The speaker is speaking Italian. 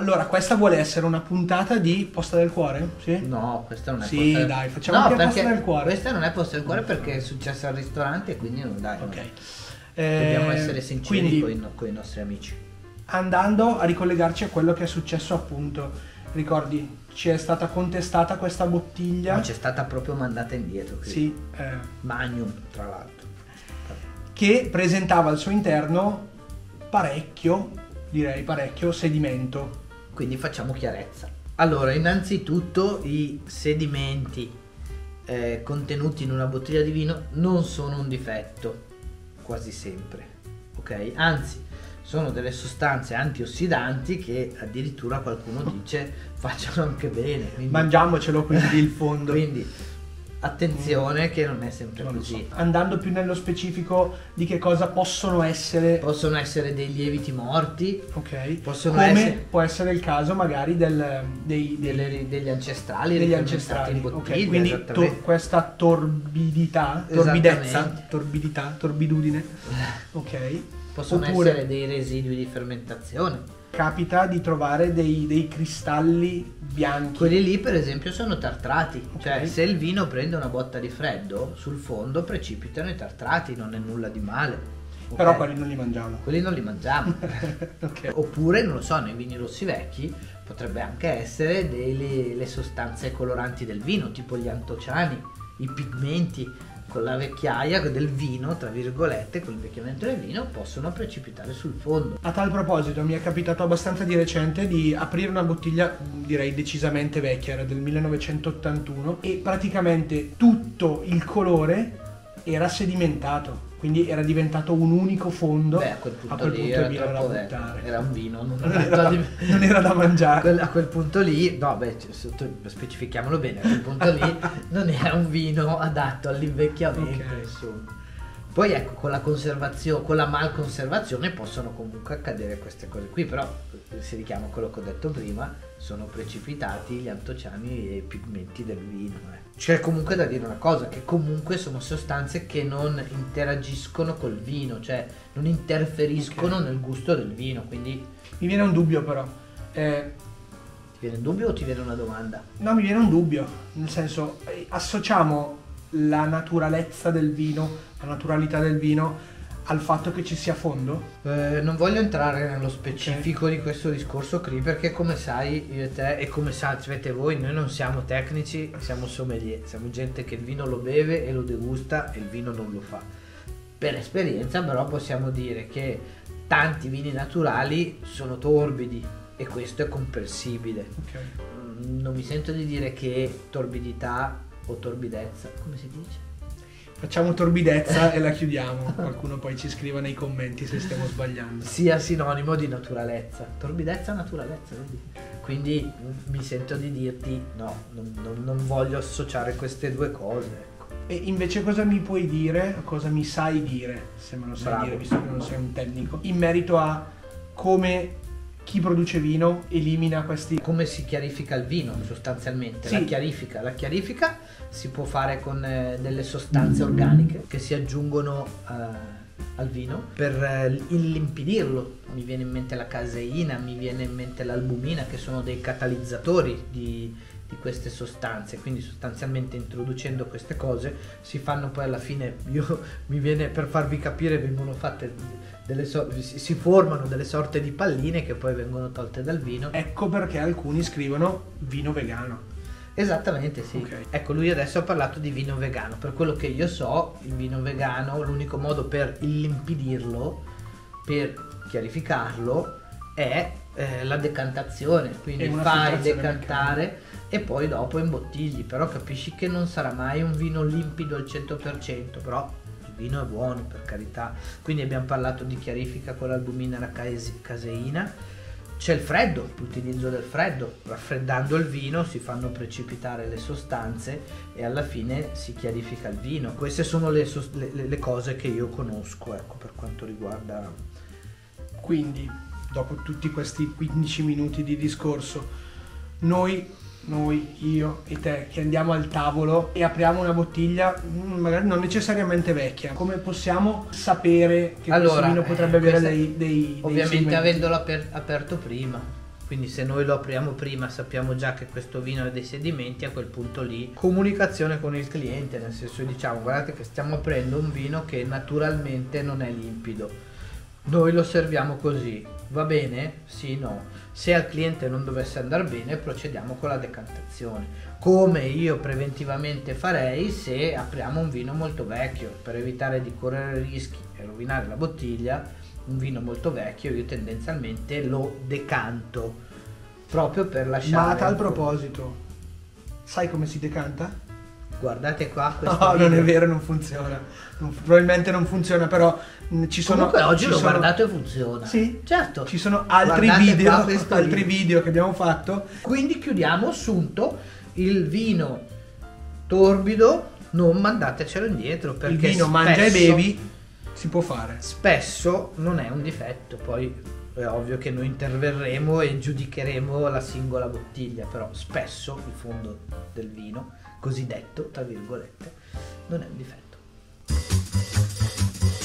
Allora, questa vuole essere una puntata di Posta del Cuore? Sì? No, questa non è Sì, Posta del... dai, facciamo no, anche perché Posta del Cuore. questa non è Posta del Cuore perché è successo al ristorante e quindi non dai. Ok. Dobbiamo essere sinceri Quindi, con i nostri amici. andando a ricollegarci a quello che è successo appunto, ricordi, ci è stata contestata questa bottiglia. No, c'è stata proprio mandata indietro. Qui. Sì, Magnum, tra l'altro. che presentava al suo interno parecchio sedimento. Quindi facciamo chiarezza. Allora, innanzitutto i sedimenti contenuti in una bottiglia di vino non sono un difetto, quasi sempre, ok? Anzi, sono delle sostanze antiossidanti che addirittura qualcuno dice facciano anche bene. Quindi, Mangiamocelo quindi il fondo. quindi attenzione che non è sempre Non lo così. so. Andando più nello specifico di che cosa possono essere, Possono essere dei lieviti morti, ok? possono Come essere può essere il caso magari degli ancestrali, degli rifermentati ancestrali, in bottiglia, ok? Quindi esattamente. questa torbidità, torbidudine, ok? Possono Oppure essere dei residui di fermentazione. capita di trovare dei cristalli bianchi. Quelli lì per esempio sono tartrati, cioè Ok. se il vino prende una botta di freddo sul fondo precipitano i tartrati, non è nulla di male. Però Ok? quelli non li mangiamo. Quelli non li mangiamo. Ok. Oppure, non lo so, nei vini rossi vecchi potrebbe anche essere le sostanze coloranti del vino, tipo gli antociani, i pigmenti con la vecchiaia del vino, tra virgolette, con il vecchiamento del vino, possono precipitare sul fondo. A tal proposito mi è capitato abbastanza di recente di aprire una bottiglia, direi decisamente vecchia, era del 1981, e praticamente tutto il colore era sedimentato, quindi era diventato un unico fondo. Beh, a quel punto il lì vino era era da troppo buttare. era un vino, non Non era da mangiare. A quel punto lì, no, beh, specifichiamolo bene, a quel punto lì non era un vino adatto all'invecchiamento, Ok. insomma. Poi ecco, con la conservazione, con la malconservazione possono comunque accadere queste cose qui, però si richiama a quello che ho detto prima, sono precipitati gli antociani e i pigmenti del vino. C'è comunque da dire una cosa, che comunque sono sostanze che non interagiscono col vino, cioè non interferiscono Ok. nel gusto del vino, quindi Mi viene un dubbio però. ti viene un dubbio o ti viene una domanda? No, mi viene un dubbio, nel senso, associamo la naturalezza del vino, la naturalità del vino al fatto che ci sia fondo? Non voglio entrare nello specifico di questo discorso qui perché come sai io e te e come sapete voi noi non siamo tecnici, siamo sommelier, siamo gente che il vino lo beve e lo degusta e il vino non lo fa. Per esperienza però possiamo dire che tanti vini naturali sono torbidi e questo è comprensibile. Ok. Non mi sento di dire che torbidità o torbidezza, come si dice? Facciamo torbidezza e la chiudiamo. Qualcuno poi ci scriva nei commenti se stiamo sbagliando. Sia sinonimo di naturalezza. Torbidezza, naturalezza, vedi? Quindi mi sento di dirti no, non voglio associare queste due cose. Ecco. E invece cosa mi puoi dire, cosa mi sai dire, se me lo sai Bravo. dire, visto che non sei un tecnico, in merito a come chi produce vino elimina questi... Come si chiarifica il vino sostanzialmente? Sì. La chiarifica si può fare con delle sostanze organiche che si aggiungono al vino per illimpidirlo. Mi viene in mente la caseina, mi viene in mente l'albumina, che sono dei catalizzatori di queste sostanze, quindi sostanzialmente introducendo queste cose si fanno poi alla fine, mi viene per farvi capire, vengono fatte si formano delle sorte di palline che poi vengono tolte dal vino. Ecco perché alcuni scrivono vino vegano. Esattamente, sì. Ok. Ecco, lui adesso ha parlato di vino vegano. Per quello che io so, il vino vegano, l'unico modo per illimpidirlo, per chiarificarlo, è la decantazione. Quindi E una fai filtrazione decantare e poi dopo imbottigli. Però capisci che non sarà mai un vino limpido al 100%, però il vino è buono, per carità. Quindi abbiamo parlato di chiarifica con l'albumina e la caseina. C'è il freddo, l'utilizzo del freddo, raffreddando il vino si fanno precipitare le sostanze e alla fine si chiarifica il vino. Queste sono le cose che io conosco, ecco, per quanto riguarda... Quindi, dopo tutti questi 15 minuti di discorso, noi, io e te, che andiamo al tavolo e apriamo una bottiglia, magari non necessariamente vecchia, come possiamo sapere che questo vino potrebbe avere questa- dei ovviamente sedimenti? avendolo aperto prima. Quindi se noi lo apriamo prima, sappiamo già che questo vino ha dei sedimenti, a quel punto lì comunicazione con il cliente, nel senso diciamo guardate che stiamo aprendo un vino che naturalmente non è limpido, noi lo serviamo così, va bene? Sì, no. Se al cliente non dovesse andare bene, procediamo con la decantazione, come io preventivamente farei se apriamo un vino molto vecchio, per evitare di correre rischi e rovinare la bottiglia. Un vino molto vecchio io tendenzialmente lo decanto proprio per lasciare. Ma a tal proposito, sai come si decanta? Guardate qua questo No, video. non è vero, non funziona. Probabilmente non funziona, però ci sono. Comunque oggi ci l'ho sono- guardato e funziona. Sì, certo. Ci sono altri Guardate video, qua questo altri video che abbiamo fatto. Quindi chiudiamo assunto, il vino torbido non mandatecelo indietro, perché Il vino mangia e spesso- bevi, si può fare. spesso non è un difetto, poi è ovvio che noi interverremo e giudicheremo la singola bottiglia, però spesso il fondo del vino, cosiddetto tra virgolette, non è un difetto.